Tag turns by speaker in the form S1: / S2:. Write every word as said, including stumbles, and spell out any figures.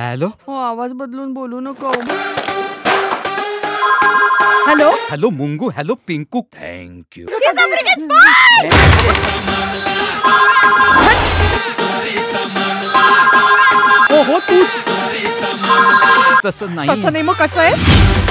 S1: Hello.
S2: हो, आवाज बदलून बोलू नको. Hello.
S1: Hello Mungu. Hello Pinku. Thank you.
S2: हो हो तू
S1: तसं नाही.
S2: तसं नाही मग कसं आहे?